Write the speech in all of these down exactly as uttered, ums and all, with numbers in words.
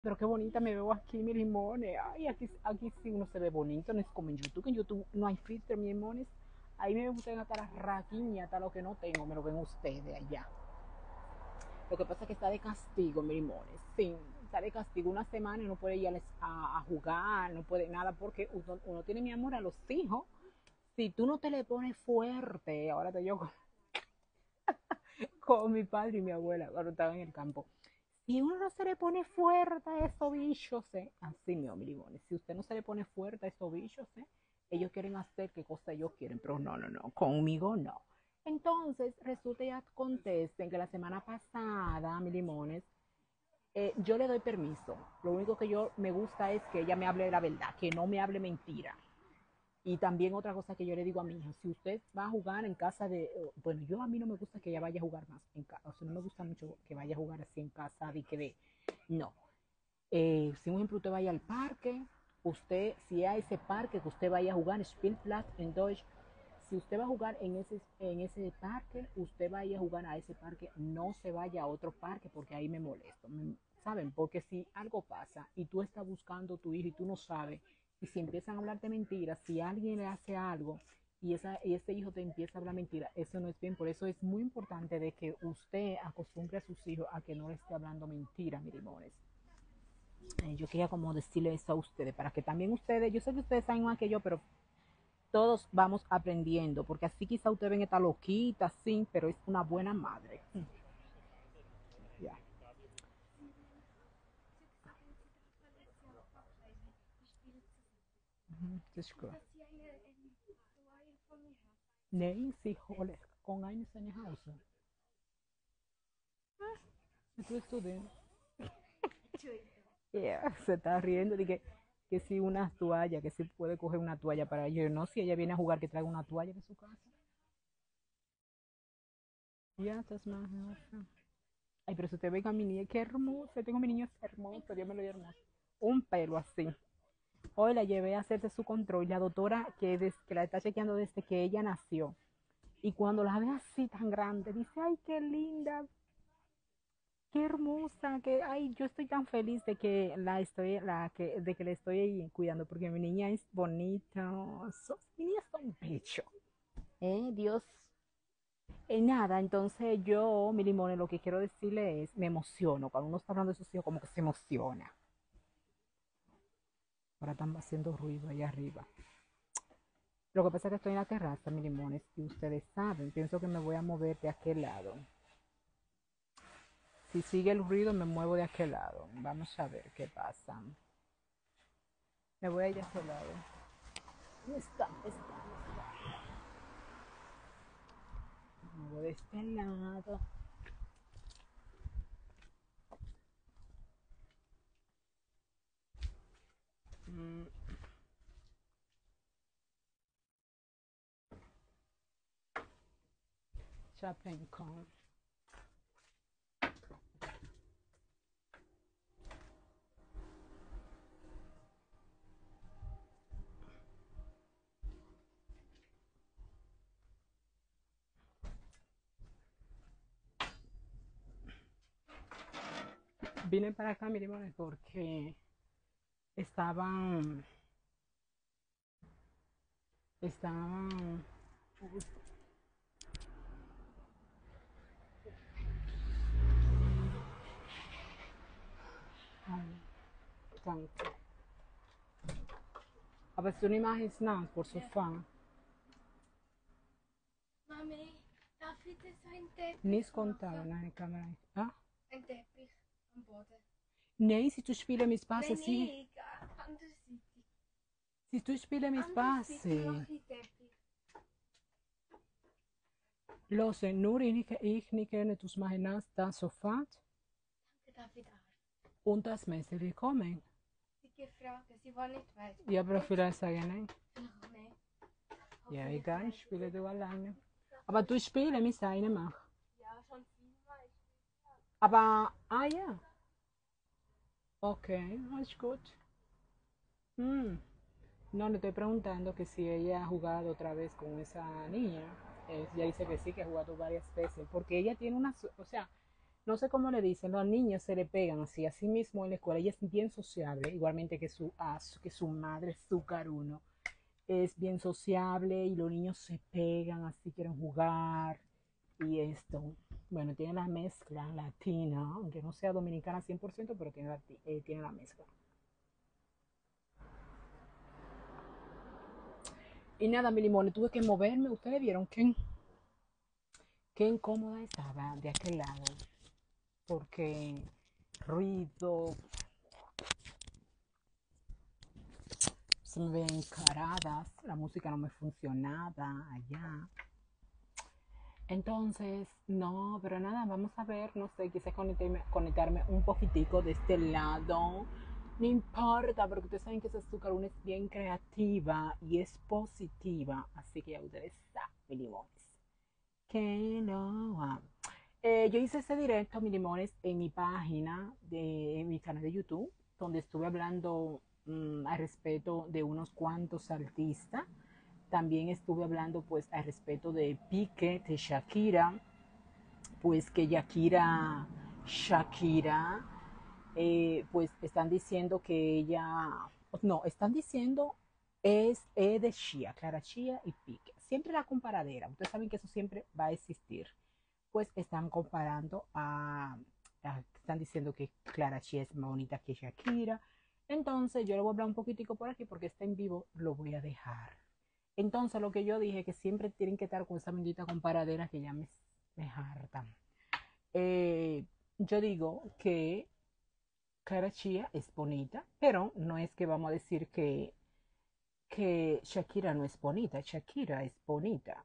Pero qué bonita me veo aquí, mi limones. Ay, aquí, aquí sí uno se ve bonito, no es como en YouTube, que en YouTube no hay filtro, mi limones. Ahí me ven ustedes hasta la raquiña, hasta lo que no tengo, me lo ven ustedes allá. Lo que pasa es que está de castigo, mi limones. Sí, está de castigo una semana y no puede ir a, a, a jugar, no puede nada, porque uno, uno, tiene, mi amor, a los hijos. Si tú no te le pones fuerte, ahora te yo con, con mi padre y mi abuela cuando estaba en el campo. Si uno no se le pone fuerte a esos bichos, ¿eh? Así, mi limones. Si usted no se le pone fuerte a esos bichos, ¿eh? Ellos quieren hacer qué cosa ellos quieren, pero no, no, no, conmigo no. Entonces, resulta y acontece que la semana pasada, mi limones, eh, yo le doy permiso. Lo único que yo me gusta es que ella me hable de la verdad, que no me hable mentira. Y también otra cosa que yo le digo a mi hija, si usted va a jugar en casa de, bueno, yo a mí no me gusta que ella vaya a jugar más en casa, o sea, no me gusta mucho que vaya a jugar así en casa, de que de, no. Eh, si un ejemplo usted vaya al parque, usted, si a ese parque que usted vaya a jugar, Spielplatz en Deutsch, si usted va a jugar en ese, en ese parque, usted vaya a jugar a ese parque, no se vaya a otro parque porque ahí me molesto. Me, ¿Saben? Porque si algo pasa y tú estás buscando a tu hijo y tú no sabes, y si empiezan a hablarte mentiras, si alguien le hace algo y, esa, y ese hijo te empieza a hablar mentira, eso no es bien. Por eso es muy importante de que usted acostumbre a sus hijos a que no le esté hablando mentira, mi limones. Eh, yo quería como decirle eso a ustedes, para que también ustedes, yo sé que ustedes saben más que yo, pero todos vamos aprendiendo, porque así quizá ustedes ven esta loquita, sí, pero es una buena madre. Ya. Mhm, das ist gut. Nee, sie holen, con eine seine Hause. Tú estudias. Yeah, se está riendo de que, que si una toalla, que si puede coger una toalla para ella. No, si ella viene a jugar, que traiga una toalla de su casa. Ya, estás más. Ay, pero si usted ve a mi niña, qué hermosa. Tengo mi niño es hermoso, Dios me lo dio hermoso. Un pelo así. Hoy la llevé a hacerse su control. La doctora que, des, que la está chequeando desde que ella nació. Y cuando la ve así tan grande, dice, ay, qué linda, qué hermosa, que, ay, yo estoy tan feliz de que la estoy, la que, de que la estoy cuidando, porque mi niña es bonita. So, mi niña es un pecho. Eh, Dios. Eh, nada, entonces yo, mi limón, lo que quiero decirle es, me emociono. Cuando uno está hablando de sus hijos, como que se emociona. Ahora están haciendo ruido allá arriba. Lo que pasa es que estoy en la terraza, mi limones, y ustedes saben, pienso que me voy a mover de aquel lado. Si sigue el ruido, me muevo de aquel lado. Vamos a ver qué pasa. Me voy a ir a aquel lado. Está, está, está. Me muevo de este lado. Mm, Chaplain con. Vine para acá, mi limones, porque estaban. Estaban. Danke. Aber so nicht mehr nach, por sofá. Mami, darf ich das ein Teppich Nis contava machen? na câmera. Ah? Ein Teppich am Boden. Nein, se tu spila mi spasse, Nein, sì. nicht. Andere Seite. Se tu spila mi Andere Seite spasse. mache ich Teppich. Los, nur ich, ich nicht gerne tus mahinas da sofort Danke, darf ich da? und das Messer kommen. Die Frage, sie war nicht weit. Ja, aber vielleicht sagen nein. Noch nicht. Ja, egal, ich spiele du alleine. Aber du spielst, mi sai, ne mach. Ja, schon vielmal. Aber, ah ja. Ok, alles gut. Mm. No, le estoy preguntando que si ella ha jugado otra vez con esa niña. Eh, ella dice que sí, que ha jugado varias veces. Porque ella tiene una, o sea, no sé cómo le dicen, los niños se le pegan así, así mismo en la escuela. Ella es bien sociable, igualmente que su, ah, que su madre, su caruno, es bien sociable y los niños se pegan, así quieren jugar y esto. Bueno, tiene la mezcla latina, aunque no sea dominicana cien por ciento, pero tiene la, eh, tiene la mezcla. Y nada, mi limón, tuve que moverme. Ustedes vieron qué, qué incómoda estaba de aquel lado, porque ruido, se me ven encaradas, la música no me funcionaba allá. Entonces, no, pero nada, vamos a ver, no sé, quise conectarme, conectarme un poquitico de este lado. No importa, porque ustedes saben que esa azúcar una es bien creativa y es positiva. Así que ya ustedes saben, limones. Que no. Eh, yo hice ese directo, mi limones, en mi página, de en mi canal de YouTube, donde estuve hablando mmm, al respecto de unos cuantos artistas. También estuve hablando pues al respecto de Piqué, de Shakira, pues que Shakira, Shakira, eh, pues están diciendo que ella, no, están diciendo es E de Shia, Clara Shia y Piqué. Siempre la comparadera, ustedes saben que eso siempre va a existir. Pues están comparando a, a están diciendo que Clara Shia es más bonita que Shakira. Entonces yo le voy a hablar un poquitico por aquí porque está en vivo, lo voy a dejar. Entonces, lo que yo dije, que siempre tienen que estar con esa bendita comparadera que ya me, me hartan. Eh, yo digo que Cara Chía es bonita, pero no es que vamos a decir que, que Shakira no es bonita. Shakira es bonita.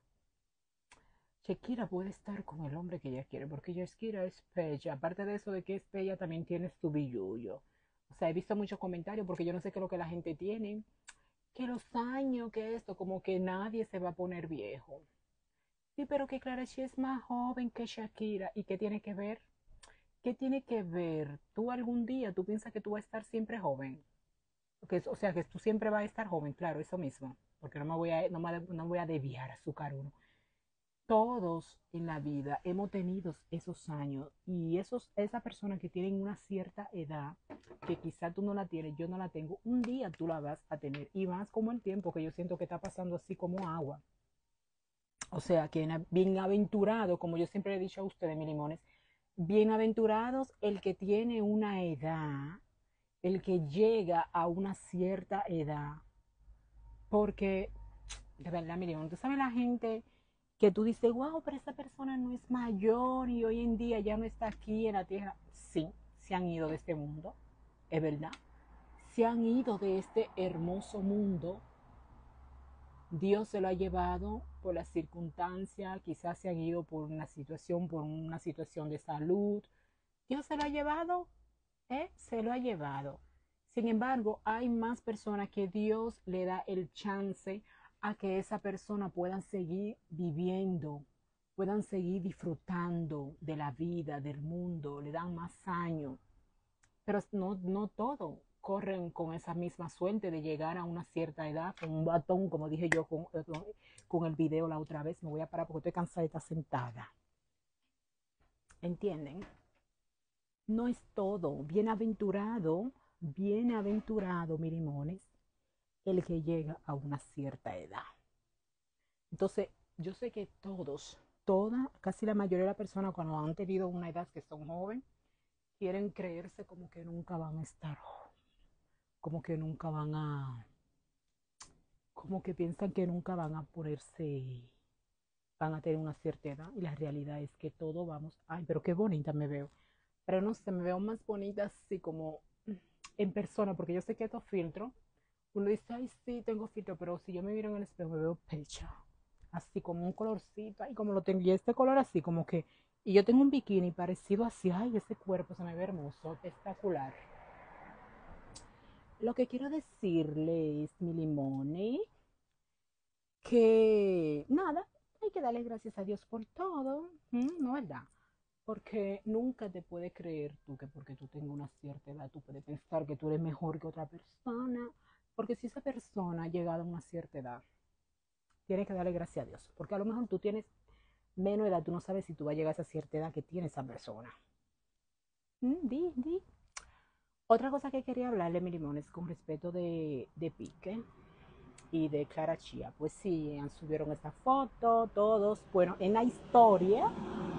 Shakira puede estar con el hombre que ella quiere, porque Shakira es bella. Aparte de eso de que es bella, también tiene su billullo. O sea, he visto muchos comentarios porque yo no sé qué es lo que la gente tiene. Que los años, que esto, como que nadie se va a poner viejo. Sí, pero que Clara Chi es más joven que Shakira. ¿Y qué tiene que ver? ¿Qué tiene que ver? Tú algún día, tú piensas que tú vas a estar siempre joven. Que, o sea, que tú siempre vas a estar joven, claro, eso mismo. Porque no me voy a, no me, no voy a desviar a su uno. Todos en la vida hemos tenido esos años y esos, esa persona que tienen una cierta edad, que quizá tú no la tienes, yo no la tengo, un día tú la vas a tener. Y más como el tiempo que yo siento que está pasando así como agua. O sea, que bienaventurado, como yo siempre le he dicho a ustedes, mis limones, bienaventurados el que tiene una edad, el que llega a una cierta edad. Porque, de verdad, mi limón, tú sabes la gente que tú dices, wow, pero esa persona no es mayor y hoy en día ya no está aquí en la tierra. Sí, se han ido de este mundo, es verdad. Se han ido de este hermoso mundo. Dios se lo ha llevado por las circunstancias, quizás se han ido por una situación, por una situación de salud. Dios se lo ha llevado, ¿eh? Se lo ha llevado. Sin embargo, hay más personas que Dios le da el chance a que esa persona puedan seguir viviendo, puedan seguir disfrutando de la vida, del mundo, le dan más años. Pero no, no todo corren con esa misma suerte de llegar a una cierta edad con un batón, como dije yo con, con el video la otra vez. Me voy a parar porque estoy cansada de estar sentada. ¿Entienden? No es todo. Bienaventurado, bienaventurado, mi limones, el que llega a una cierta edad. Entonces, yo sé que todos, toda, casi la mayoría de las personas cuando han tenido una edad que son jóvenes, quieren creerse como que nunca van a estar jóvenes. Como que nunca van a, como que piensan que nunca van a ponerse, van a tener una cierta edad y la realidad es que todo vamos, ay, pero qué bonita me veo, pero no sé, me veo más bonita así como en persona, porque yo sé que estos filtros, uno dice, ay, sí, tengo filtro, pero si yo me miro en el espejo me veo pecha, así como un colorcito, ay, como lo tengo, y este color así, como que, y yo tengo un bikini parecido así, ay, ese cuerpo se me ve hermoso, espectacular. Lo que quiero decirles, mi limone, que nada, hay que darle gracias a Dios por todo, ¿m? ¿No es verdad? Porque nunca te puedes creer tú que porque tú tengas una cierta edad, tú puedes pensar que tú eres mejor que otra persona. Porque si esa persona ha llegado a una cierta edad, tienes que darle gracias a Dios. Porque a lo mejor tú tienes menos edad, tú no sabes si tú vas a llegar a esa cierta edad que tiene esa persona. Mm, di, di. Otra cosa que quería hablarle, mi limones, con respecto de, de Pique y de Clara Chía. Pues sí, subieron esta foto, todos. Bueno, en la historia,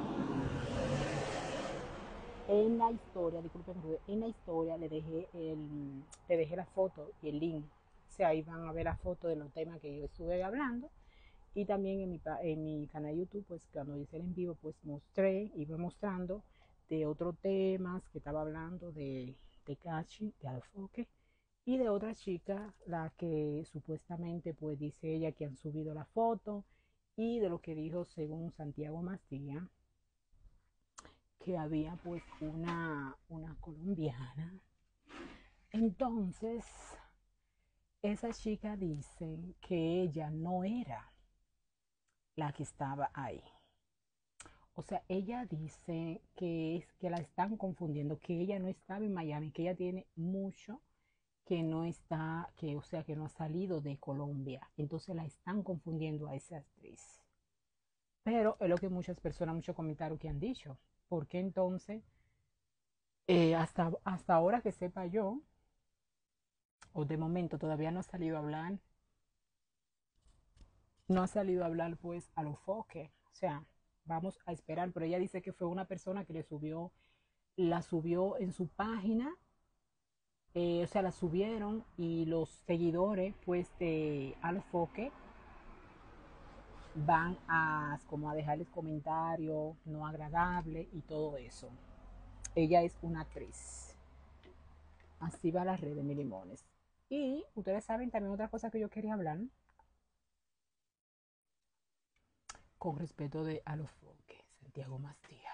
en la historia, disculpen, en la historia le dejé, el, le dejé la foto y el link. O sea, ahí van a ver la foto de los temas que yo estuve hablando. Y también en mi, en mi canal de YouTube, pues cuando hice el en vivo, pues mostré, iba mostrando de otros temas que estaba hablando de, de Cachi, de Alfoque, y de otra chica, la que supuestamente, pues dice ella que han subido la foto, y de lo que dijo según Santiago Mastía, que había pues una, una colombiana. Entonces, esa chica dice que ella no era la que estaba ahí. O sea, ella dice que es que la están confundiendo, que ella no estaba en Miami, que ella tiene mucho que no está, que o sea, que no ha salido de Colombia. Entonces la están confundiendo a esa actriz. Pero es lo que muchas personas, muchos comentarios que han dicho. Porque entonces, eh, hasta, hasta ahora que sepa yo, o de momento todavía no ha salido a hablar, no ha salido a hablar pues a los foques. O sea, vamos a esperar. Pero ella dice que fue una persona que le subió, la subió en su página, eh, o sea, la subieron y los seguidores pues de Alofoque van a como a dejarles comentarios no agradables y todo eso. Ella es una actriz. Así va la red de mi limones. Y ustedes saben también otra cosa que yo quería hablar con respecto de Alofoque, Santiago Mastía.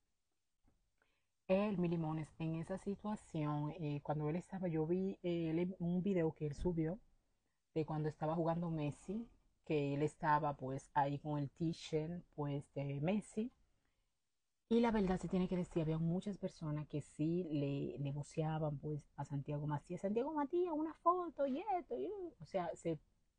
Él, mi limones, en esa situación, eh, cuando él estaba, yo vi eh, él, un video que él subió de cuando estaba jugando Messi, que él estaba pues ahí con el t-shirt pues de Messi. Y la verdad se tiene que decir, había muchas personas que sí le negociaban pues a Santiago Matías, Santiago Matías, una foto y esto, y, o sea, se,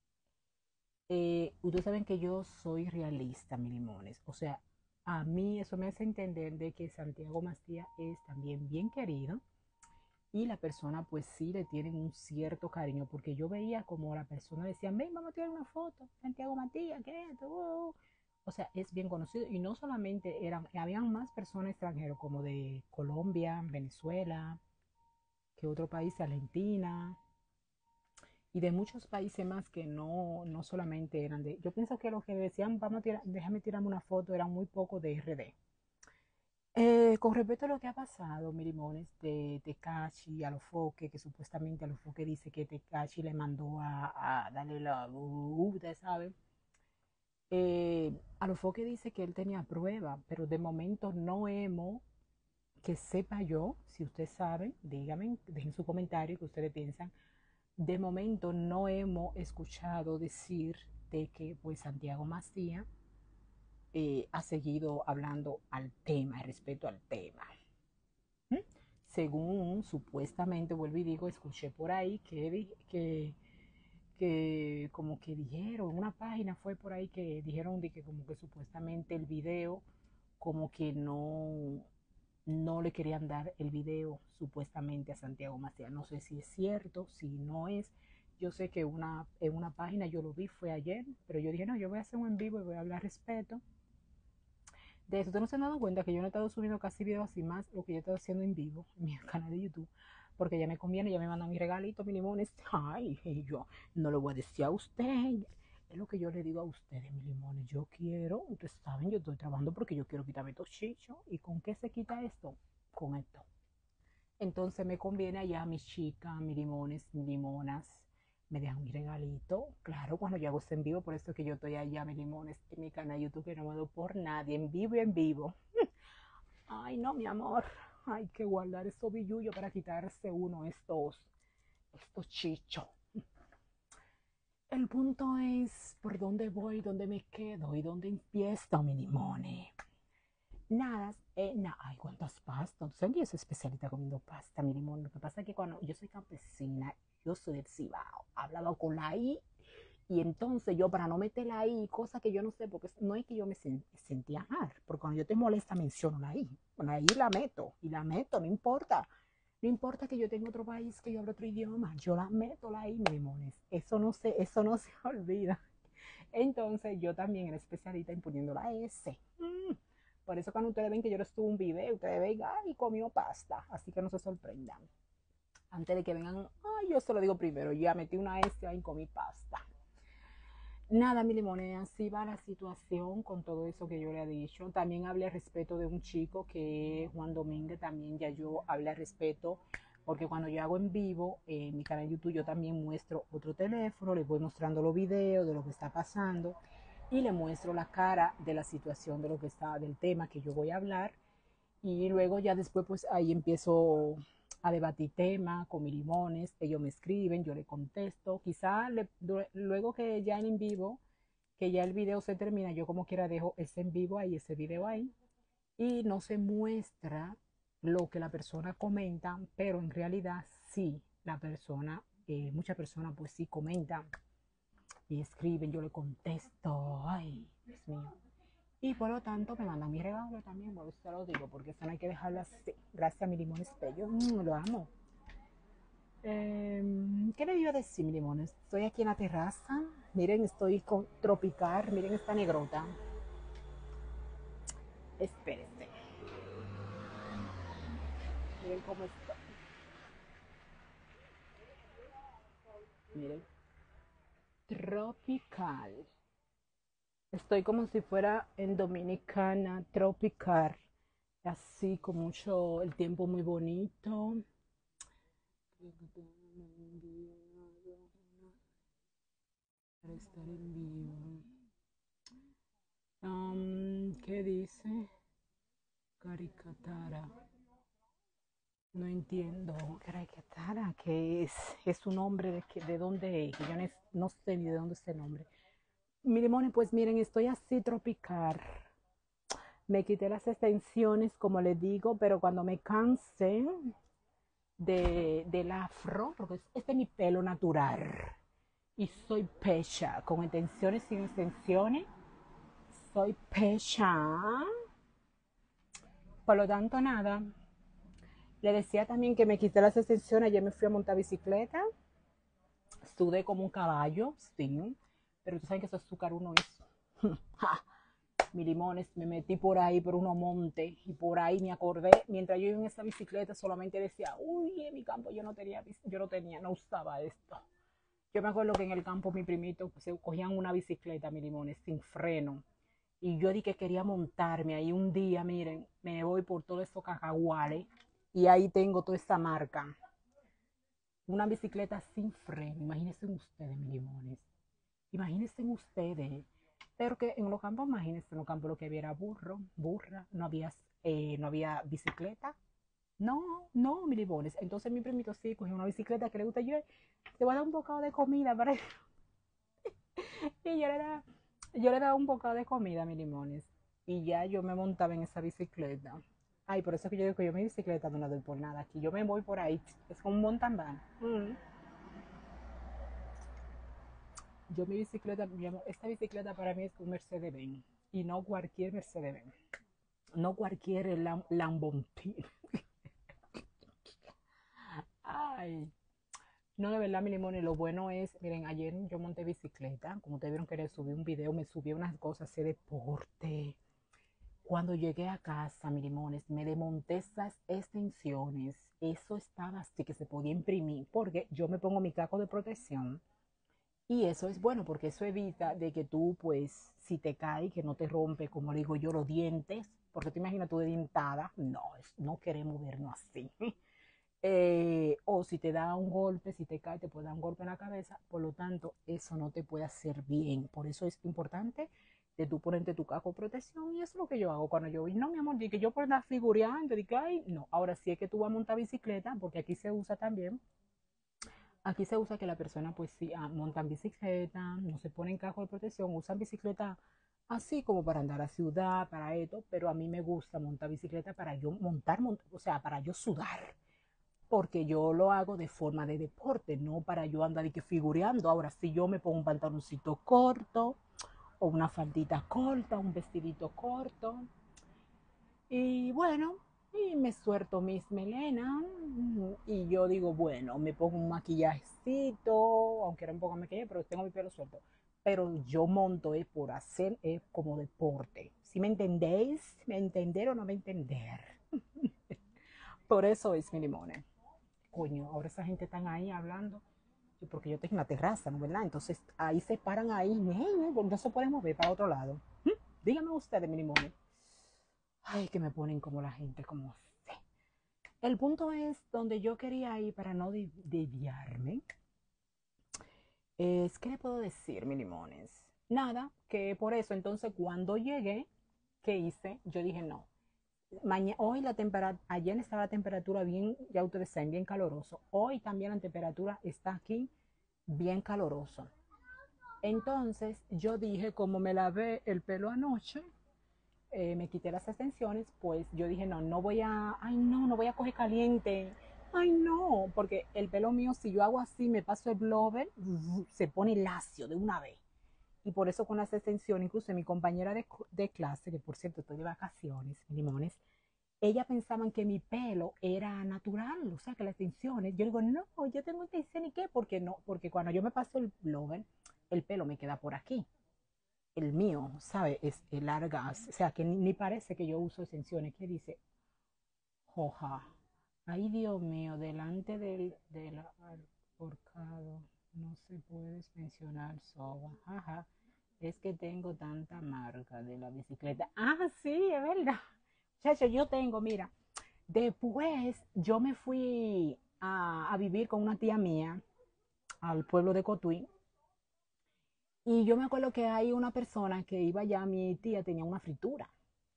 eh, ustedes saben que yo soy realista, mi limones, o sea, a mí eso me hace entender de que Santiago Matías es también bien querido y la persona pues sí le tienen un cierto cariño, porque yo veía como la persona decía, ven, vamos a tirar una foto, Santiago Matías, ¿qué es esto? Uh, uh. O sea, es bien conocido y no solamente eran, habían más personas extranjeras como de Colombia, Venezuela, que otro país, Argentina y de muchos países más que no, no solamente eran de, yo pienso que los que decían, vamos a tirar, déjame tirarme una foto, eran muy poco de R D. Eh, con respecto a lo que ha pasado, Mirimones, de Tekashi a Alofoque, que supuestamente Alofoque dice que Tekashi le mandó a, a darle la... Uh, ustedes saben. Eh, Alofoque dice que él tenía prueba, pero de momento no hemos, que sepa yo, si ustedes saben, díganme, dejen su comentario que ustedes piensan. De momento no hemos escuchado decir de que pues Santiago Macías eh, ha seguido hablando al tema, respecto al tema. ¿Mm? Según supuestamente, vuelvo y digo, escuché por ahí que, que, que como que dijeron, una página fue por ahí que dijeron de que como que supuestamente el video, como que no, no le querían dar el video supuestamente a Santiago Macías. No sé si es cierto, si no es. Yo sé que una, en una página yo lo vi, fue ayer, pero yo dije, no, yo voy a hacer un en vivo y voy a hablar respeto de eso. Ustedes no se han dado cuenta que yo no he estado subiendo casi videos así más lo que yo he estado haciendo en vivo en mi canal de YouTube. Porque ya me conviene, ya me mandan mi regalito, mi limones. Ay, y yo no lo voy a decir a usted. Es lo que yo le digo a ustedes, mi limones. Yo quiero, ustedes saben, yo estoy trabajando porque yo quiero quitarme estos chichos. ¿Y con qué se quita esto? Con esto. Entonces me conviene allá mis chicas, mis limones, mis limonas. Me dejan mi regalito. Claro, cuando yo hago esto en vivo, por eso es que yo estoy allá, mis limones, en mi canal de YouTube, que no me doy por nadie, en vivo y en vivo. Ay, no, mi amor. Hay que guardar estos billullos para quitarse uno estos, estos chichos. El punto es por dónde voy, dónde me quedo y dónde empiezo, mi limone. Nada, eh, nada, ay, cuántas pastas. ¿Sabes que yo soy especialista comiendo pasta, mi limón? Lo que pasa es que cuando yo soy campesina, yo soy del Cibao, hablaba con la I Y entonces yo, para no meterla ahí, cosa que yo no sé, porque no es que yo me sentía mal, porque cuando yo te molesta menciono la I. Bueno, ahí la meto, y la meto, no importa. No importa que yo tenga otro país, que yo hable otro idioma, yo la meto la I, mi limones. Eso no se, eso no se olvida. Entonces yo también era especialista en poniendo la S. Mm. Por eso cuando ustedes ven que yo les subo un video, ustedes ven, ay, comió pasta. Así que no se sorprendan. Antes de que vengan, ay, yo se lo digo primero, ya metí una S ahí y comí pasta. Nada, mi limonera, así va la situación con todo eso que yo le he dicho. También hablé al respecto de un chico que es Juan Domínguez, también ya yo hablé al respecto, porque cuando yo hago en vivo, eh, en mi canal de YouTube, yo también muestro otro teléfono, les voy mostrando los videos de lo que está pasando y le muestro la cara de la situación de lo que está, del tema que yo voy a hablar. Y luego ya después, pues ahí empiezo a debatir temas con mis limones, ellos me escriben, yo le contesto, quizá le, luego que ya en vivo, que ya el video se termina, yo como quiera dejo ese en vivo ahí, ese video ahí, y no se muestra lo que la persona comenta, pero en realidad sí, la persona, eh, muchas personas pues sí comentan y escriben, yo le contesto, ay, Dios mío. Y por lo tanto me mandan mi regalo también, por eso lo digo, porque eso no hay que dejarlo así. Gracias a mi limón espello, mm, lo amo. Eh, ¿Qué le iba a decir, mi limones? Estoy aquí en la terraza. Miren, estoy con tropical. Miren esta negrota. Espérense. Miren cómo está. Miren. Tropical. Estoy como si fuera en Dominicana, tropical. Así con mucho, el tiempo muy bonito. Para estar en vivo. Um, ¿Qué dice? Caricatara. No entiendo. Caricatara, ¿qué es? Es un nombre de, que, de dónde es. Yo no, no sé ni de dónde es ese nombre. Mi limón, pues miren, estoy así tropical. Me quité las extensiones, como les digo, pero cuando me canse de, del afro, porque este es mi pelo natural. Y soy pecha, con extensiones, sin extensiones. Soy pecha. Por lo tanto, nada. Le decía también que me quité las extensiones. Ayer me fui a montar bicicleta. Sudé como un caballo, sí. Pero tú sabes que eso es azúcar uno es. Mi limones, me metí por ahí por unos montes y por ahí me acordé, mientras yo iba en esa bicicleta solamente decía, uy, en mi campo yo no tenía, yo no tenía, no usaba esto. Yo me acuerdo que en el campo mi primito pues, se cogían una bicicleta, mi limones, sin freno. Y yo dije que quería montarme ahí un día, miren, me voy por todos esos cacahuales y ahí tengo toda esta marca. Una bicicleta sin freno, imagínense ustedes, mi limones. Imagínense ustedes. Pero que en los campos, imagínense, en los campos lo que había era burro, burra, no había, eh, no había bicicleta. No, no, mi limones. Entonces mi primito sí cogió una bicicleta que le gusta yo, te voy a dar un bocado de comida para y yo le daba, yo le daba un bocado de comida a mis limones. Y ya yo me montaba en esa bicicleta. Ay, por eso que yo digo que yo mi bicicleta no la doy por nada. Aquí yo me voy por ahí. Es como un mountain van. Mm. Yo mi bicicleta, mi amor, esta bicicleta para mí es un Mercedes-Benz. Y no cualquier Mercedes-Benz. No cualquier Lam Lamborghini. Ay. No, de verdad, mi limón, y lo bueno es, miren, ayer yo monté bicicleta, como ustedes vieron que les subí un video, me subí unas cosas de deporte. Cuando llegué a casa, mi limones, me desmonté esas extensiones. Eso estaba así que se podía imprimir, porque yo me pongo mi casco de protección. Y eso es bueno, porque eso evita de que tú, pues, si te caes, que no te rompe, como digo yo, los dientes, porque te imaginas tú de dientada. No, no queremos vernos así. Eh, o si te da un golpe, si te cae, te puede dar un golpe en la cabeza. Por lo tanto, eso no te puede hacer bien. Por eso es importante de tú ponerte tu casco de protección. Y eso es lo que yo hago cuando yo voy. No, mi amor, di que yo por andar figureando, di que, ay, no. Ahora sí es que tú vas a montar bicicleta, porque aquí se usa también. Aquí se usa que la persona, pues sí, ah, montan bicicleta, no se ponen casco de protección, usan bicicleta así como para andar a ciudad, para esto, pero a mí me gusta montar bicicleta para yo montar, montar o sea, para yo sudar porque yo lo hago de forma de deporte, no para yo andar y que figureando. Ahora, si yo me pongo un pantaloncito corto o una faldita corta, un vestidito corto, y bueno, y me suelto mis melenas y yo digo, bueno, me pongo un maquillajecito, aunque era un poco maquillaje, pero tengo mi pelo suelto. Pero yo monto es por hacer, es como deporte. ¿Sí me entendéis? ¿Me entender o no me entender? Por eso es mi limone. Coño, ahora esa gente están ahí hablando, porque yo tengo una terraza, ¿no? ¿Verdad? Entonces ahí se paran ahí, no se pueden mover para otro lado. ¿Mm? Díganme ustedes, mi limone. Ay, que me ponen como la gente, como sé. El punto es donde yo quería ir para no desviarme. Es, ¿qué le puedo decir, mi limones? Nada, que por eso, entonces cuando llegué, ¿qué hice? Yo dije, no. Mañana, hoy la temperatura, ayer estaba la temperatura bien, ya ustedes saben, bien caloroso. Hoy también la temperatura está aquí bien caloroso. Entonces yo dije, como me lavé el pelo anoche, eh, me quité las extensiones, pues yo dije, no, no voy a, ay no, no voy a coger caliente, ay no, porque el pelo mío, si yo hago así, me paso el blower, se pone lacio de una vez. Y por eso con las extensiones, incluso mi compañera de, de clase, que por cierto estoy de vacaciones, limones, ella pensaban que mi pelo era natural, o sea, que las extensiones, yo digo, no, yo tengo extensión y qué, porque no, porque cuando yo me paso el blower, el pelo me queda por aquí. El mío, ¿sabe? Es largas, o sea, que ni, ni parece que yo uso extensiones, que dice, joja, ay Dios mío, delante del, del ahorcado no se puede mencionar soga, jaja, es que tengo tanta marca de la bicicleta. Ah, sí, es verdad. Chacho, yo tengo, mira, después yo me fui a, a vivir con una tía mía al pueblo de Cotuí. Y yo me acuerdo que hay una persona que iba allá, mi tía tenía una fritura.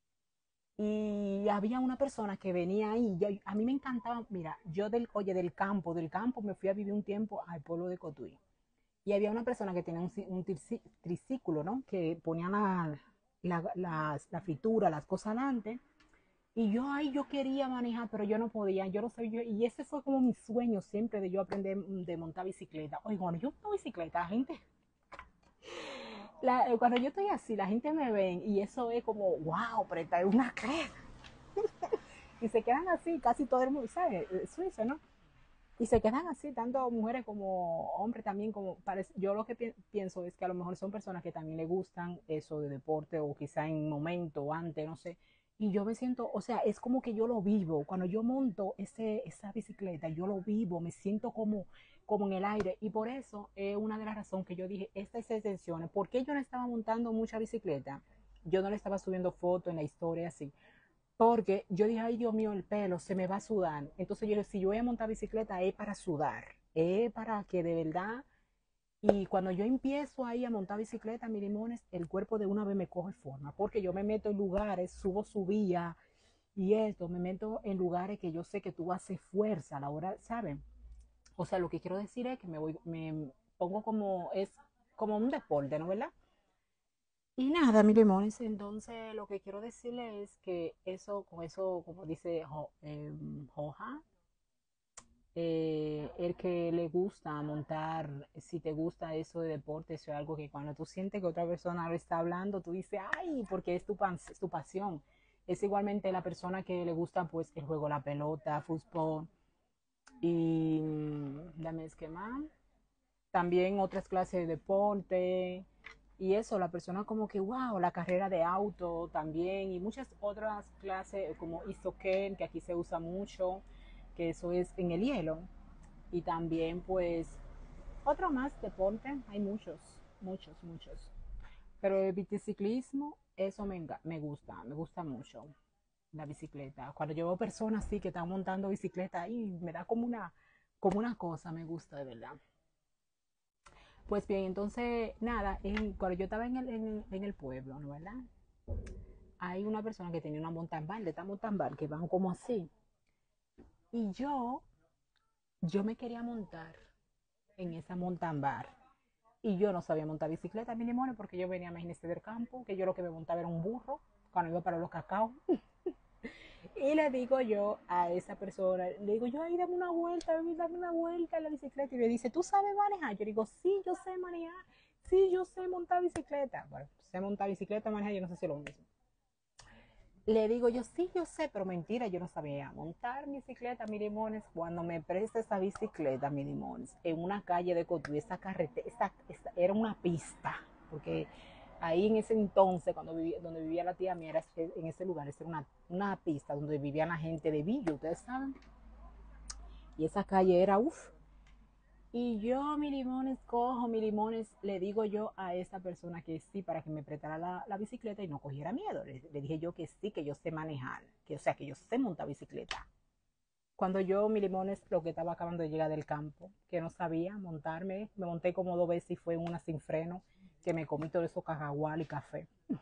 Y había una persona que venía ahí. Y a mí me encantaba, mira, yo del, oye, del campo, del campo me fui a vivir un tiempo al pueblo de Cotuí. Y había una persona que tenía un, un triciclo, ¿no? Que ponía la, la, la, la fritura, las cosas adelante. Y yo ahí yo quería manejar, pero yo no podía, yo no sabía. Y ese fue como mi sueño siempre de yo aprender de montar bicicleta. Oye, cuando yo monto bicicleta, gente, la, cuando yo estoy así, la gente me ven y eso es como, wow, pero esta es una crema. Y se quedan así, casi todo el mundo, ¿sabes? Suizo, ¿no? Y se quedan así, tanto mujeres como hombres también, como parece, yo lo que pi pienso es que a lo mejor son personas que también le gustan eso de deporte o quizá en momento o antes, no sé. Y yo me siento, o sea, es como que yo lo vivo. Cuando yo monto ese, esa bicicleta, yo lo vivo, me siento como, como en el aire. Y por eso es una de las razones que yo dije, estas extensiones, ¿por qué yo no estaba montando mucha bicicleta? Yo no le estaba subiendo fotos en la historia así. Porque yo dije, ay Dios mío, el pelo se me va a sudar. Entonces yo dije, si yo voy a montar bicicleta es para sudar, es para que de verdad. Y cuando yo empiezo ahí a montar bicicleta, mi limones, el cuerpo de una vez me coge forma. Porque yo me meto en lugares, subo subía y esto, me meto en lugares que yo sé que tú haces fuerza a la hora, ¿saben? O sea, lo que quiero decir es que me voy, me pongo como, es como un deporte, ¿no? ¿Verdad? Y nada, mi limones, entonces lo que quiero decirle es que eso, con eso, como dice Jo- em, Joja, eh, el que le gusta montar, si te gusta eso de deporte, eso es algo que cuando tú sientes que otra persona lo está hablando, tú dices, ay, porque es tu, pan- es tu pasión. Es igualmente la persona que le gusta pues el juego, la pelota, fútbol y mm, dame esquema. También otras clases de deporte y eso, la persona como que, wow, la carrera de auto también y muchas otras clases como isoken, que aquí se usa mucho, que eso es en el hielo. Y también pues otro más deporte, hay muchos, muchos, muchos. Pero el biciclismo, eso me, me gusta, me gusta mucho la bicicleta. Cuando yo veo personas así que están montando bicicleta ahí, me da como una, como una cosa, me gusta de verdad. Pues bien, entonces, nada, en, cuando yo estaba en el, en, en el pueblo, ¿no? ¿Verdad? Hay una persona que tenía una mountain bike, de esta mountain bike, que van como así. Y yo, yo me quería montar en esa mountain bike. Y yo no sabía montar bicicleta, mi limón, porque yo venía, imagínese, del campo, que yo lo que me montaba era un burro, cuando iba para los cacao. Y le digo yo a esa persona, le digo yo, ay, dame una vuelta, dame una vuelta en la bicicleta. Y me dice, ¿tú sabes manejar? Yo digo, sí, yo sé manejar, sí, yo sé montar bicicleta. Bueno, sé montar bicicleta, manejar, yo no sé si es lo mismo. Le digo yo, sí, yo sé, pero mentira, yo no sabía montar bicicleta, mi limones. Cuando me presta esa bicicleta, mi limones, en una calle de Cotuí, esa carretera, esa, esa, era una pista, porque ahí en ese entonces, cuando vivía, donde vivía la tía mía, era, en ese lugar, era una, una pista donde vivían la gente de Villa, ustedes saben, y esa calle era, uff. Y yo, mi limones, cojo mi limones, le digo yo a esa persona que sí, para que me prestara la, la bicicleta y no cogiera miedo. Le, le, dije yo que sí, que yo sé manejar, que o sea, que yo sé montar bicicleta. Cuando yo, mi limones, lo que estaba acabando de llegar del campo, que no sabía montarme, me monté como dos veces y fue una sin freno, que me comí todo eso cajagual y café.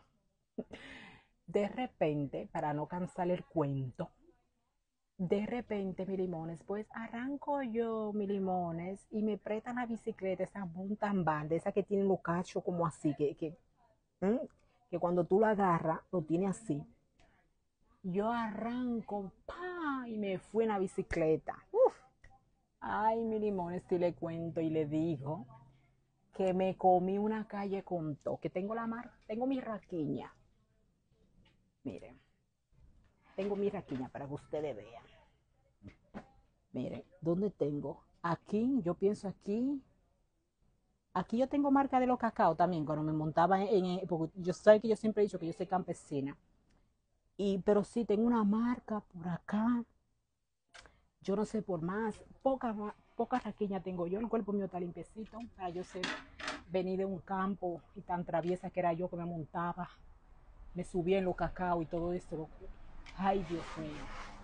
De repente, para no cansar el cuento, de repente, mi limones, pues arranco yo, mi limones, y me prestan la bicicleta, esa mountain bike, esa que tiene los cachos como así, que, que, ¿eh? que cuando tú la agarras, lo tiene así. Yo arranco, pa, y me fui en la bicicleta. Uf. Ay, mi limones, si le cuento y le digo que me comí una calle con todo, que tengo la mar, tengo mi raquiña. Miren, tengo mi raquiña para que ustedes vean. Miren, ¿dónde tengo? Aquí, yo pienso aquí. Aquí yo tengo marca de los cacao también, cuando me montaba en, en porque yo sé que yo siempre he dicho que yo soy campesina. Y, pero sí, tengo una marca por acá. Yo no sé por más. Poca, poca raquiña tengo yo. El cuerpo mío está limpiecito. Para yo ser, venir de un campo y tan traviesa que era yo que me montaba. Me subía en los cacao y todo esto. Ay, Dios mío.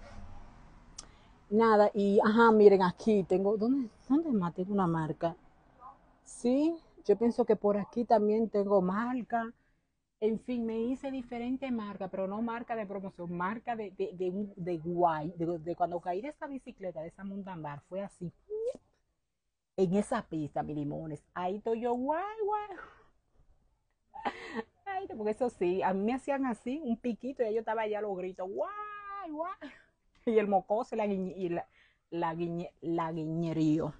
Nada, y ajá, miren aquí, tengo, ¿dónde, dónde más tengo una marca? Sí, yo pienso que por aquí también tengo marca. En fin, me hice diferente marca, pero no marca de promoción, marca de, de, de, de guay. De, de cuando caí de esa bicicleta, de esa mountain bar, fue así, en esa pista, mi limones. Ahí estoy yo, guay, guay. Ay, porque eso sí, a mí me hacían así, un piquito, y yo estaba allá a los gritos, guay, guay. Y el mocoso la, guiñe, y la, la, guiñe, la guiñerío.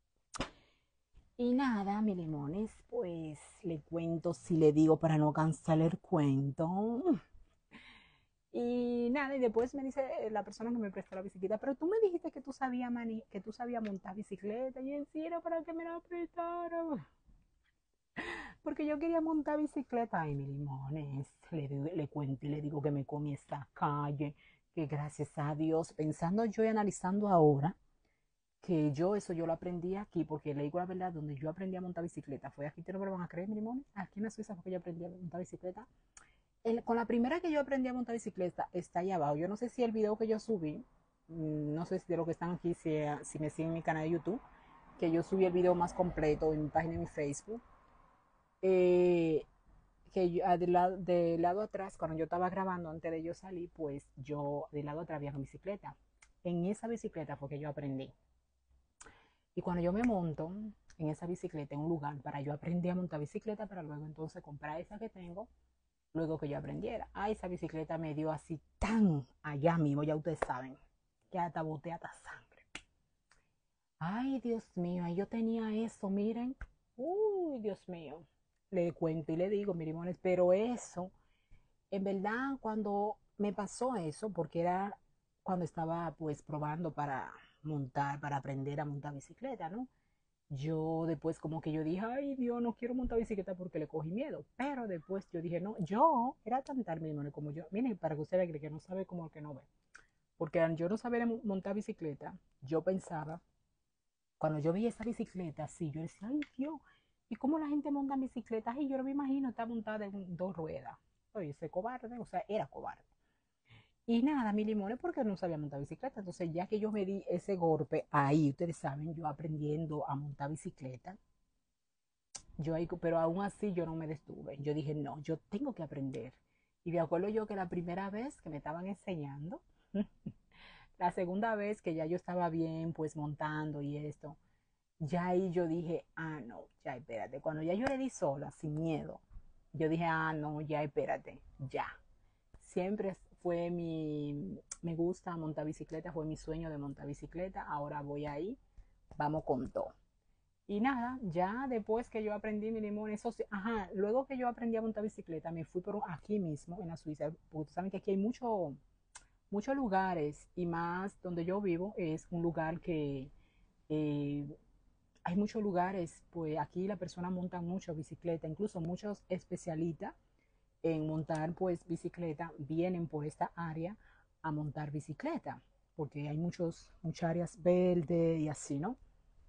Y nada, mi limones, pues le cuento si le digo para no cansar el cuento. Y nada, y después me dice la persona que me prestó la bicicleta, pero tú me dijiste que tú sabías mani que tú sabías montar bicicleta, y en sí era para que me la prestara. Porque yo quería montar bicicleta. Ay, mi limones, le, le cuento y le digo que me comí esta calle, que gracias a Dios, pensando yo y analizando ahora, que yo eso yo lo aprendí aquí, porque le digo la verdad, donde yo aprendí a montar bicicleta, fue aquí, te no me lo van a creer, mi limón, aquí en la Suiza fue que yo aprendí a montar bicicleta. El, con la primera que yo aprendí a montar bicicleta está ahí abajo. Yo no sé si el video que yo subí, no sé si de lo que están aquí, si, si me siguen en mi canal de YouTube, que yo subí el video más completo en mi página de mi Facebook, eh, que yo, del, lado, del lado atrás, cuando yo estaba grabando antes de yo salir, pues yo del lado atrás había una bicicleta. En esa bicicleta fue que yo aprendí. Y cuando yo me monto en esa bicicleta en un lugar para yo aprendí a montar bicicleta para luego entonces comprar esa que tengo, luego que yo aprendiera. Ah, esa bicicleta me dio así tan allá mismo, ya ustedes saben, que hasta boté hasta sangre. Ay, Dios mío, ahí yo tenía eso, miren. Uy, Dios mío. Le cuento y le digo, mi limones, pero eso, en verdad, cuando me pasó eso, porque era cuando estaba pues probando para montar, para aprender a montar bicicleta, ¿no? Yo después como que yo dije, ay Dios, no quiero montar bicicleta porque le cogí miedo. Pero después yo dije, no, yo era cantar mi hermano como yo. Miren, para que usted vea que no sabe como el que no ve. Porque al yo no saber montar bicicleta, yo pensaba, cuando yo vi esa bicicleta así, yo decía, ay Dios, ¿y cómo la gente monta bicicletas? Y yo no me imagino, está montada en dos ruedas. Oye, ese cobarde, o sea, era cobarde. Y nada, mi limón es porque no sabía montar bicicleta. Entonces, ya que yo me di ese golpe ahí, ustedes saben, yo aprendiendo a montar bicicleta, yo ahí, pero aún así yo no me detuve. Yo dije, no, yo tengo que aprender. Y me acuerdo yo que la primera vez que me estaban enseñando, la segunda vez que ya yo estaba bien, pues montando y esto, ya ahí yo dije, ah, no, ya espérate. Cuando ya yo le di sola, sin miedo, yo dije, ah, no, ya espérate, ya. Siempre fue mi, me gusta montar bicicleta, fue mi sueño de montar bicicleta, ahora voy ahí, vamos con todo. Y nada, ya después que yo aprendí mi limón, eso sí, ajá, luego que yo aprendí a montar bicicleta, me fui por aquí mismo, en la Suiza, porque tú sabes que aquí hay mucho, muchos lugares, y más donde yo vivo, es un lugar que eh, hay muchos lugares, pues aquí la persona monta mucho bicicleta, incluso muchos especialistas en montar pues bicicleta vienen por esta área a montar bicicleta, porque hay muchos, muchas áreas verdes y así, ¿no?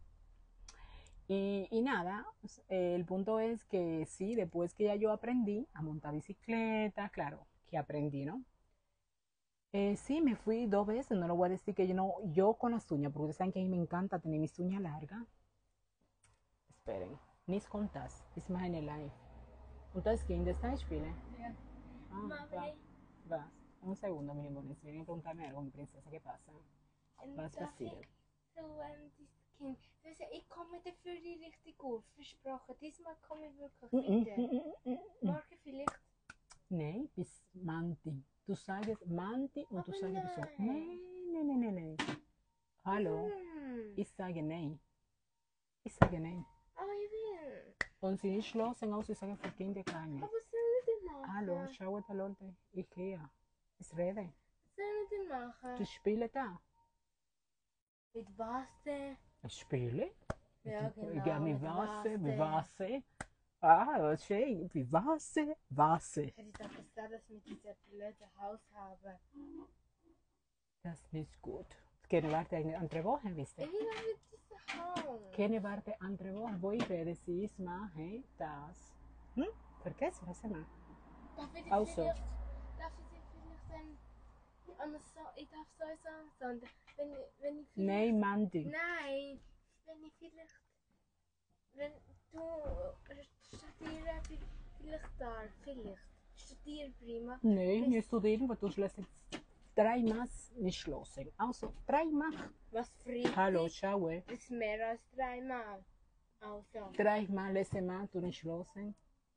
Y, y nada, pues, eh, el punto es que sí, después que ya yo aprendí a montar bicicleta, claro, que aprendí, ¿no? Eh, sí, me fui dos veces, no lo voy a decir que yo no, yo con las uñas, porque ustedes saben que a mí me encanta tener mis uñas largas. Esperen, nicht kommt das, ist meine Life. Und das Kind está spielen. Ja. Ah, Maar va, nee, vas. Un segundo, mi amor, vienen a preguntarme algo, mi princesa, ¿qué pasa? en Was dat passiert? ik zo ähm, dieses Kind. Dus ik komme dafür die richtig gut, versprochen. Diesmal komme ich wirklich Mm, mm, wieder. mm, mm, mm, mm. Morgen vielleicht. Nee, bis Manti. Du sagst Manti und du Aber sagst so. nein. Nee, nee, nee, nee, nee. Hallo, Hm. ich sage nein. Ich sage nein. Aber ich will. Und sie nicht schlossen aus, ich sage für Kinder keine. Aber was soll ich denn machen? Hallo, schau da Leute, ich gehe. Ich rede. Was soll ich denn machen? Du spielst da. Mit was denn? Ich spiele? Ja, genau. Ja, mit mit Wasser, was mit denn? Wasser. Ah, was schön. Mit Wasser, Wasser. Hätte ich doch gesagt, dass wir dieses blöde Haus haben. Das ist nicht gut. Keine warte andere Woche, wisst ihr? Ich will auch nicht dieses Haus. Keine warte andere Woche. Voy a ver si es mache das. Hm? Vergessen, was immer. Darf ich dir Also. vielleicht, darf ich dir vielleicht dann an der so, ich darf so sagen, sondern wenn, wenn ich vielleicht, Nein, Mandy. nein, wenn ich vielleicht, wenn du studieren vielleicht da, vielleicht, studier prima. Nein, wir studieren, weil du schlägst drei Mass nicht schlossen. Also, drei Mass. Was Freitag Hallo, schau. ist mehr als dreimal. Also, Drei Mal ese Mal, du nicht schlossen.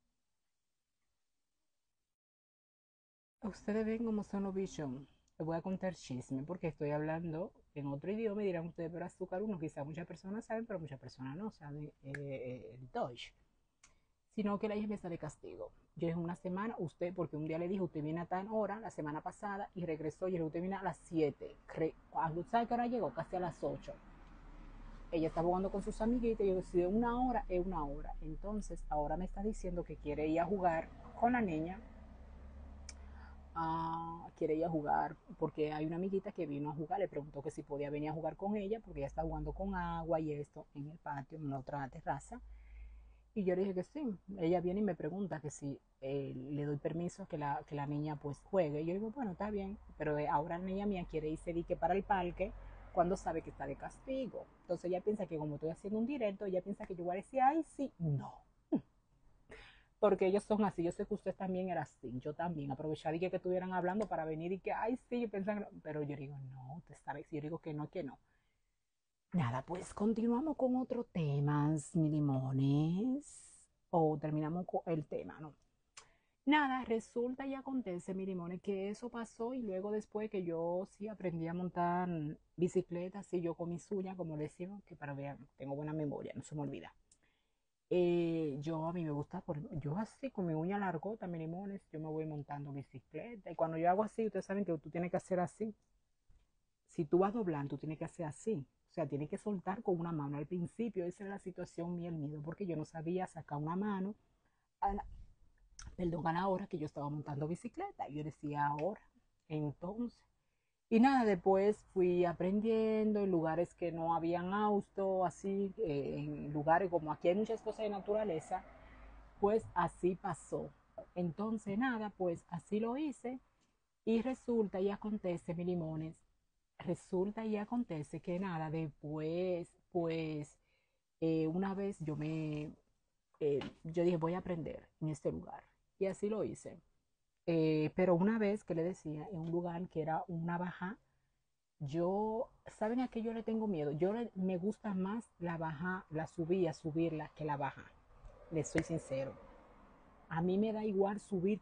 Ustedes ven cómo son los bichos. Les voy a contar chisme porque estoy hablando en otro idioma y dirán ustedes, pero azúcar uno, quizás muchas personas saben, pero muchas personas no saben eh, el Deutsch. Sino que la hija me sale castigo. Yo dije una semana, usted, porque un día le dije, usted viene a tal hora, la semana pasada, y regresó, y le dije, usted viene a las siete. Cuando sabe que hora llegó, casi a las ocho. Ella está jugando con sus amiguitas, y yo decía, una hora es una hora. Entonces, ahora me está diciendo que quiere ir a jugar con la niña. Uh, quiere ir a jugar porque hay una amiguita que vino a jugar, le preguntó que si podía venir a jugar con ella porque ella está jugando con agua y esto en el patio, en la otra terraza, y yo le dije que sí. Ella viene y me pregunta que si eh, le doy permiso que la, que la niña pues juegue, y yo digo bueno, está bien, pero ahora la niña mía quiere irse dique para el parque cuando sabe que está de castigo. Entonces ella piensa que como estoy haciendo un directo, ella piensa que yo voy a decir ay sí, no, porque ellos son así. Yo sé que usted también era así, yo también aprovechar y que, que estuvieran hablando para venir y que, ay, sí, pensan, pero yo digo, no, usted sabe, yo digo que no, que no. Nada, pues continuamos con otros temas, mi limones, o terminamos con el tema, ¿no? Nada, resulta y acontece, mi limones, que eso pasó y luego después que yo sí aprendí a montar bicicleta, así yo con mis uñas, como decimos, que para ver, tengo buena memoria, no se me olvida. Eh, yo a mí me gusta, por, yo así con mi uña largota, mi limones, yo me voy montando bicicleta y cuando yo hago así, ustedes saben que tú tienes que hacer así. Si tú vas doblando, tú tienes que hacer así. O sea, tienes que soltar con una mano. Al principio esa era la situación mía, el miedo, porque yo no sabía sacar una mano. A la, perdón, a la hora que yo estaba montando bicicleta. Yo decía ahora, entonces. Y nada, después fui aprendiendo en lugares que no habían auto, así, eh, en lugares como aquí hay muchas cosas de naturaleza, pues así pasó. Entonces nada, pues así lo hice y resulta y acontece, mi limones, resulta y acontece que nada, después, pues eh, una vez yo me, eh, yo dije voy a aprender en este lugar y así lo hice. Eh, pero una vez que le decía, en un lugar que era una baja, yo, ¿saben a qué yo le tengo miedo? Yo le, me gusta más la baja, la subida, subirla, que la baja. Les soy sincero. A mí me da igual subir que,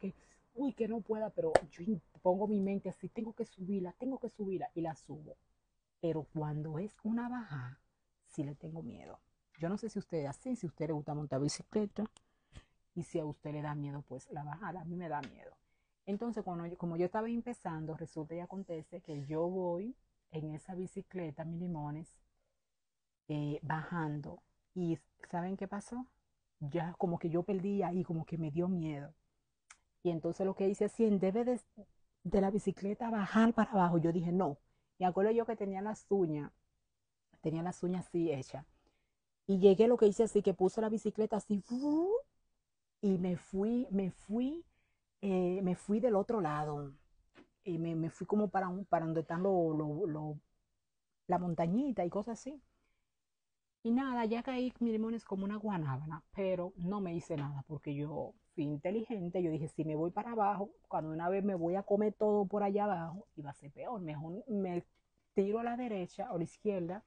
uy, que no pueda, pero yo pongo mi mente así, tengo que subirla, tengo que subirla y la subo. Pero cuando es una bajada, sí le tengo miedo. Yo no sé si usted es así, si a usted le gusta montar bicicleta y si a usted le da miedo, pues la bajada, a mí me da miedo. Entonces, cuando yo, como yo estaba empezando, resulta y acontece que yo voy en esa bicicleta, mi limones, eh, bajando. Y ¿saben qué pasó? Ya como que yo perdí ahí, como que me dio miedo. Y entonces lo que hice así, en vez de, de la bicicleta bajar para abajo, yo dije no. Me acuerdo yo que tenía las uñas, tenía las uñas así hechas. Y llegué, lo que hice así, que puse la bicicleta así, y me fui, me fui, eh, me fui del otro lado. Y me, me fui como para, un, para donde están lo, lo, lo, la montañita y cosas así. Y nada, ya caí, mi limón es como una guanábana, pero no me hice nada porque yo fui inteligente. Yo dije, si me voy para abajo, cuando una vez me voy a comer todo por allá abajo, iba a ser peor. Mejor me tiro a la derecha o a la izquierda,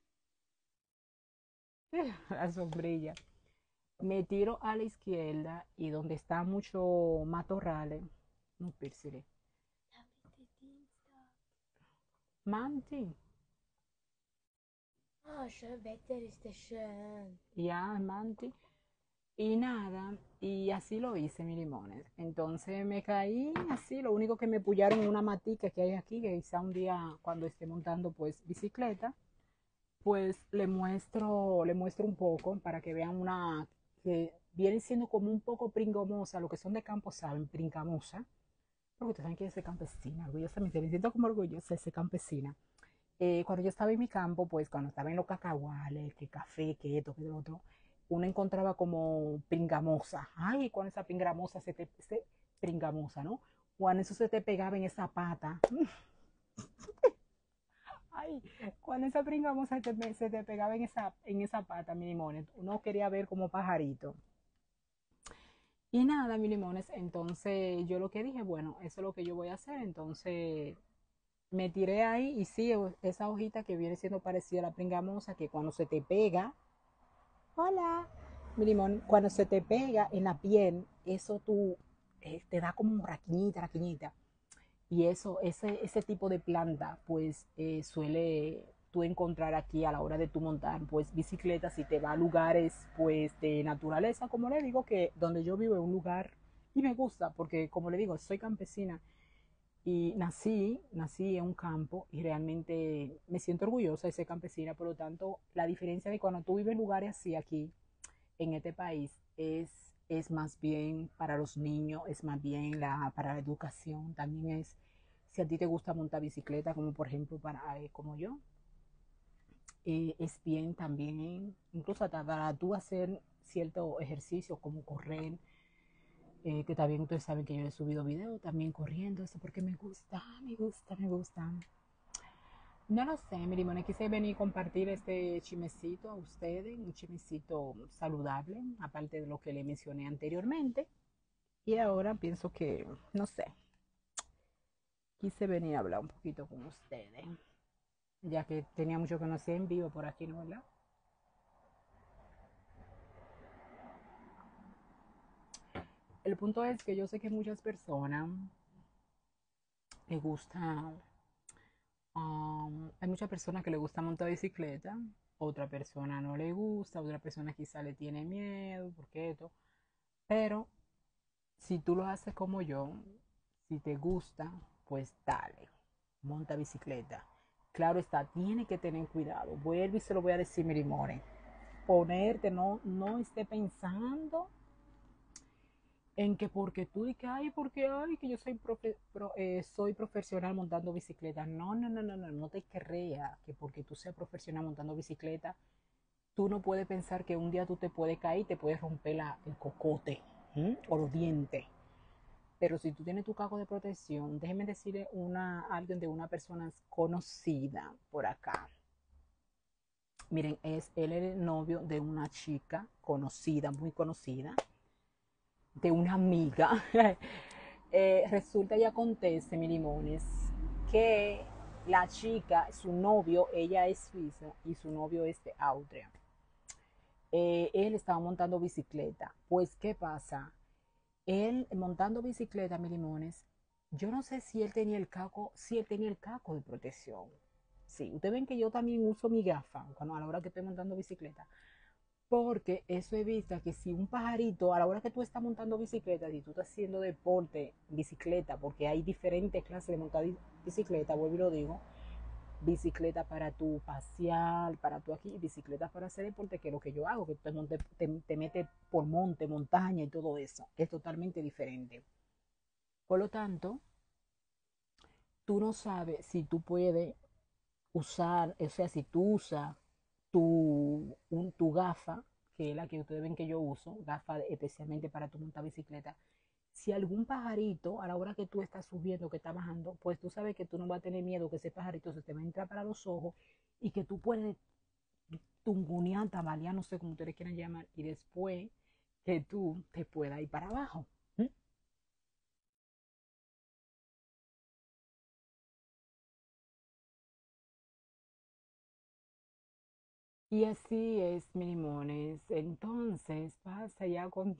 la sombrilla. Me tiro a la izquierda y donde está mucho matorrales, no persiré. Manti. Ah, schön, Wetter ist es schön. Ya, Manti. Y nada, y así lo hice, mi limones. Entonces me caí así, lo único que me pullaron en una matica que hay aquí, que quizá un día cuando esté montando pues bicicleta, pues le muestro, le muestro un poco para que vean una que viene siendo como un poco pringomosa, lo que son de campo saben, pringamosa, porque ustedes saben que yo soy campesina, orgullosamente, me siento como orgullosa de ser campesina. Eh, cuando yo estaba en mi campo, pues cuando estaba en los cacahuales, que café, que esto, que lo otro, uno encontraba como pringamosa. Ay, cuando esa pringamosa se te, se, pringamosa, ¿no? Cuando eso se te pegaba en esa pata. Ay, cuando esa pringamosa te, se te pegaba en esa, en esa pata, mi limones, uno quería ver como pajarito. Y nada, mi limones, entonces yo lo que dije, bueno, eso es lo que yo voy a hacer, entonces me tiré ahí y sí, esa hojita que viene siendo parecida a la pringamosa, que cuando se te pega, hola, mi limón, cuando se te pega en la piel, eso tú eh, te da como raquiñita, raquiñita. Y eso, ese, ese tipo de planta, pues eh, suele tú encontrar aquí a la hora de tú montar, pues bicicleta, si te va a lugares, pues de naturaleza, como le digo, que donde yo vivo es un lugar y me gusta, porque como le digo, soy campesina y nací, nací en un campo y realmente me siento orgullosa de ser campesina. Por lo tanto, la diferencia de cuando tú vives en lugares así aquí, en este país, es, es más bien para los niños, es más bien la, para la educación. También es, si a ti te gusta montar bicicleta, como por ejemplo para eh, como yo, eh, es bien también, incluso hasta para tú hacer cierto ejercicio como correr, eh, que también ustedes saben que yo he subido videos también corriendo, eso porque me gusta, me gusta, me gusta. No lo sé, mi limón, quise venir a compartir este chimecito a ustedes, un chimecito saludable, aparte de lo que le mencioné anteriormente. Y ahora pienso que, no sé, quise venir a hablar un poquito con ustedes, ya que tenía mucho que no hacía en vivo por aquí, ¿no? ¿Verdad? El punto es que yo sé que muchas personas les gusta. Um, hay muchas personas que le gusta montar bicicleta, otra persona no le gusta, otra persona quizá le tiene miedo, porque esto. Pero si tú lo haces como yo, si te gusta, pues dale, monta bicicleta. Claro está, tiene que tener cuidado. Vuelvo y se lo voy a decir, mi limone. Ponerte, no, no esté pensando en que porque tú y que ay, porque ay, que yo soy, profe, pro, eh, soy profesional montando bicicleta. No, no, no, no, no, no te creas que porque tú seas profesional montando bicicleta, tú no puedes pensar que un día tú te puedes caer y te puedes romper la, el cocote, ¿m? O los dientes. Pero si tú tienes tu casco de protección, déjeme decirle una, a alguien de una persona conocida por acá. Miren, es, él era el novio de una chica conocida, muy conocida, de una amiga. eh, resulta y acontece, mi limones, que la chica, su novio, ella es suiza y su novio es de Austria. Eh, él estaba montando bicicleta. Pues, ¿qué pasa? Él montando bicicleta, mi limones, yo no sé si él tenía el caco, si él tenía el caco de protección. Sí, ustedes ven que yo también uso mi gafa cuando, a la hora que estoy montando bicicleta, porque eso evita que si un pajarito, a la hora que tú estás montando bicicleta, si tú estás haciendo deporte, bicicleta, porque hay diferentes clases de montar bicicleta, vuelvo y lo digo, bicicleta para tu pasear, para tu aquí, bicicleta para hacer deporte, que es lo que yo hago, que te, monte, te, te metes por monte, montaña y todo eso, es totalmente diferente. Por lo tanto, tú no sabes si tú puedes usar, o sea, si tú usas tu, un, tu gafa, que es la que ustedes ven que yo uso, gafa especialmente para tu montar bicicleta, si algún pajarito, a la hora que tú estás subiendo, que estás bajando, pues tú sabes que tú no vas a tener miedo que ese pajarito se te va a entrar para los ojos y que tú puedes tungunear, tambalear, no sé cómo ustedes quieran llamar, y después que tú te puedas ir para abajo. ¿Mm? Y así es, mi limones. Entonces pasa ya con...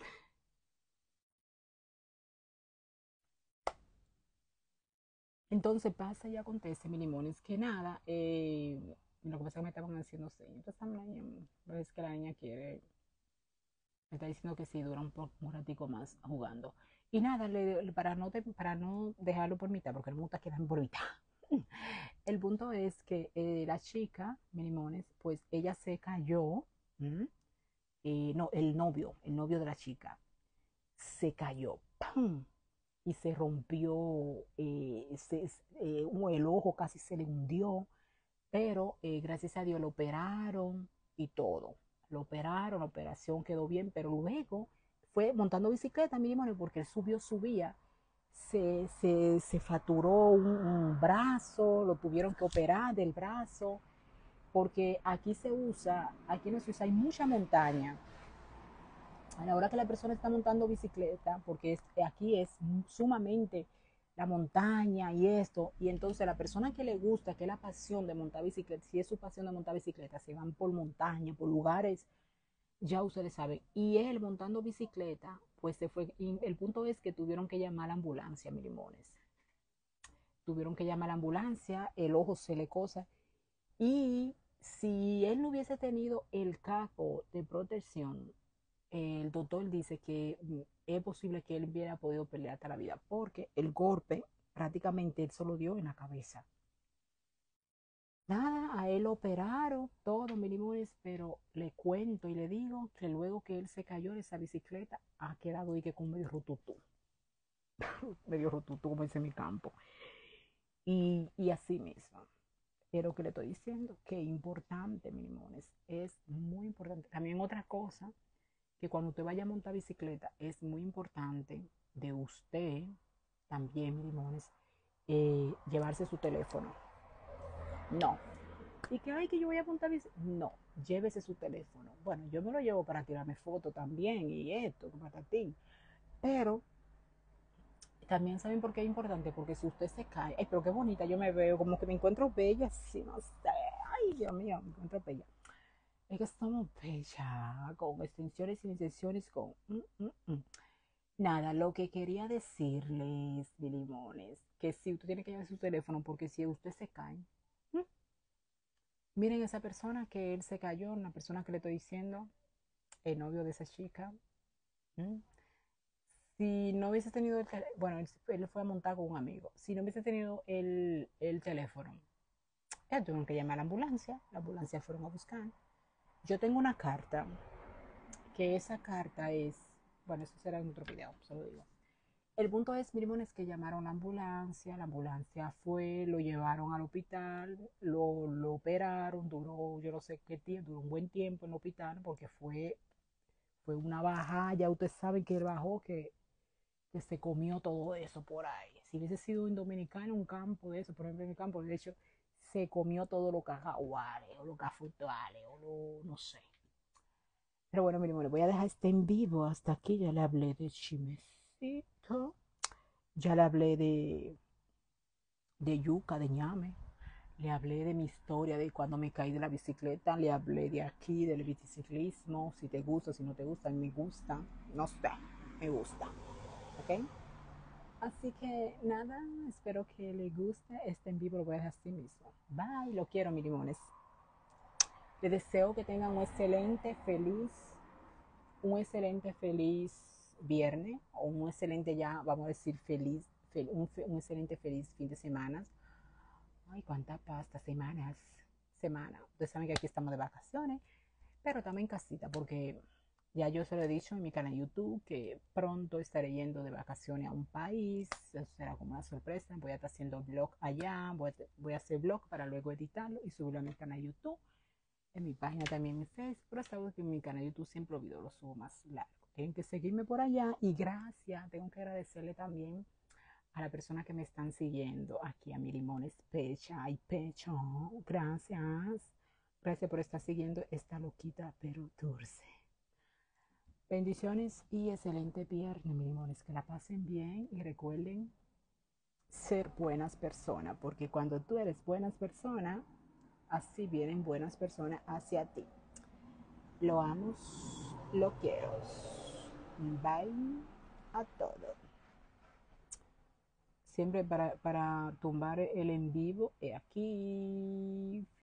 Entonces pasa y acontece, mi limones, que nada, eh, lo que pasa es que me estaban haciendo señas. Entonces la niña, es que la niña quiere, me está diciendo que sí, dura un, poco, un ratico más jugando. Y nada, le, para, no te, para no dejarlo por mitad, porque no me gusta quedarme por mitad. El punto es que eh, la chica, mi limones, pues ella se cayó, ¿m? Eh, no, el novio, el novio de la chica, se cayó, ¡pum! Y se rompió, eh, se, eh, el ojo casi se le hundió, pero eh, gracias a Dios lo operaron y todo. Lo operaron, la operación quedó bien, pero luego fue montando bicicleta, mi limones, porque él subió, subía, se, se, se fracturó un, un brazo, lo tuvieron que operar del brazo, porque aquí se usa, aquí no se usa, hay mucha montaña, a la hora que la persona está montando bicicleta, porque es, aquí es sumamente la montaña y esto, y entonces la persona que le gusta, que es la pasión de montar bicicleta, si es su pasión de montar bicicleta, se van por montaña, por lugares, ya ustedes saben, y él montando bicicleta, pues se fue, y el punto es que tuvieron que llamar a la ambulancia, mi limones, tuvieron que llamar a la ambulancia, el ojo se le cosa, y si él no hubiese tenido el capo de protección, el doctor dice que mm, es posible que él hubiera podido pelear hasta la vida, porque el golpe prácticamente él solo dio en la cabeza. Nada, a él lo operaron, todo, mi limones, pero le cuento y le digo que luego que él se cayó de esa bicicleta, ha quedado y que con medio rotutú, medio rotutú, como dice mi campo. Y, y así mismo. Pero que le estoy diciendo que es importante, mi limones, es muy importante. También otra cosa que cuando usted vaya a montar bicicleta es muy importante de usted también, limones, eh, llevarse su teléfono. No. Y que, ay, que yo voy a montar bicicleta. No, llévese su teléfono. Bueno, yo me lo llevo para tirarme fotos también y esto, para ti. Pero también saben por qué es importante, porque si usted se cae, ay, pero qué bonita yo me veo, como que me encuentro bella, sí, no sé, ay, Dios mío, me encuentro bella. Es que estamos bella, con extensiones y extensiones, con... Mm, mm, mm. Nada, lo que quería decirles, mi limones, que si usted tiene que llevar su teléfono, porque si usted se cae, ¿m? Miren esa persona que él se cayó, la persona que le estoy diciendo, el novio de esa chica, ¿m? Si no hubiese tenido el teléfono, bueno, él, él fue a montar con un amigo, si no hubiese tenido el, el teléfono, ya tuvieron que llamar a la ambulancia, la ambulancia fueron a buscar. Yo tengo una carta, que esa carta es, bueno, eso será en otro video, solo digo. El punto es, mi es que llamaron a la ambulancia, la ambulancia fue, lo llevaron al hospital, lo, lo operaron, duró yo no sé qué tiempo, duró un buen tiempo en el hospital porque fue, fue una baja, ya ustedes saben que él bajó, que, que se comió todo eso por ahí. Si hubiese sido en Dominicana, un campo de eso, por ejemplo en mi campo, de hecho, se comió todo lo cajaguares, o lo cafutales, o lo, no sé. Pero bueno, mi voy a dejar este en vivo, hasta aquí ya le hablé de chimecito. Ya le hablé de, de yuca, de ñame. Le hablé de mi historia, de cuando me caí de la bicicleta. Le hablé de aquí, del biciclismo. Si te gusta, si no te gusta, a mí me gusta. No sé, me gusta. ¿ok? Así que nada, espero que les guste este en vivo, lo voy a dejar así mismo. Bye, lo quiero, mis limones. Les deseo que tengan un excelente, feliz, un excelente, feliz viernes, o un excelente ya, vamos a decir, feliz, fel, un, un excelente, feliz fin de semana. Ay, cuánta pasta, semanas, semana. Ustedes saben que aquí estamos de vacaciones, pero también en casita, porque ya yo se lo he dicho en mi canal de YouTube que pronto estaré yendo de vacaciones a un país. Eso será como una sorpresa. Voy a estar haciendo vlog allá. Voy a, voy a hacer vlog para luego editarlo y subirlo a mi canal de YouTube. En mi página también en Facebook. Pero sabes que en mi canal de YouTube siempre los videos los subo más largo. Tienen que seguirme por allá. Y gracias. Tengo que agradecerle también a la persona que me están siguiendo aquí a mi limones pecha y pecho. Gracias. Gracias por estar siguiendo esta loquita pero dulce. Bendiciones y excelente viernes, mis limones. Que la pasen bien y recuerden ser buenas personas, porque cuando tú eres buenas personas, así vienen buenas personas hacia ti. Lo amo, lo quiero. Bye a todos. Siempre para, para tumbar el en vivo, he aquí.